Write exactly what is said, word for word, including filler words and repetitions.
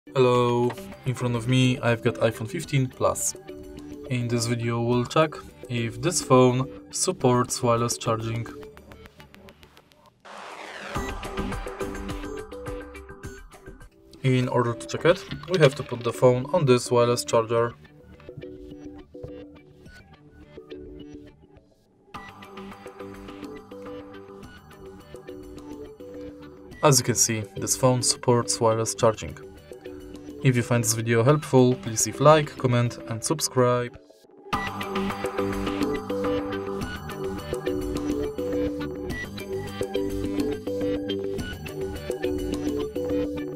Hello, in front of me I've got iPhone fifteen Plus. In this video we'll check if this phone supports wireless charging. In order to check it, we have to put the phone on this wireless charger. As you can see, this phone supports wireless charging. If you find this video helpful, please leave like, comment and subscribe.